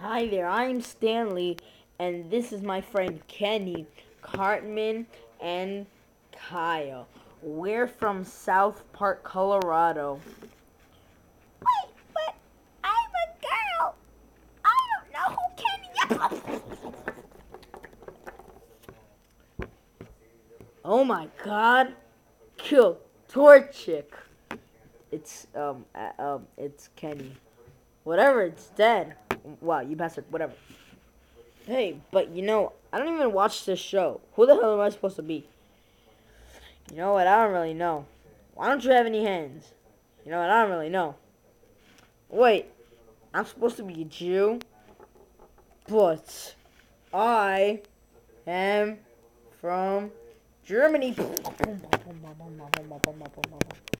Hi there, I'm Stanley, and this is my friend Kenny, Cartman, and Kyle. We're from South Park, Colorado. Wait, but I'm a girl. I don't know who Kenny is. Oh my God! Kill Torchic. It's Kenny. Whatever, it's dead. Wow, you bastard. Whatever. Hey, but I don't even watch this show. Who the hell am I supposed to be? You know what? I don't really know. Why don't you have any hands? You know what? I don't really know. Wait, I'm supposed to be a Jew, but I am from Germany.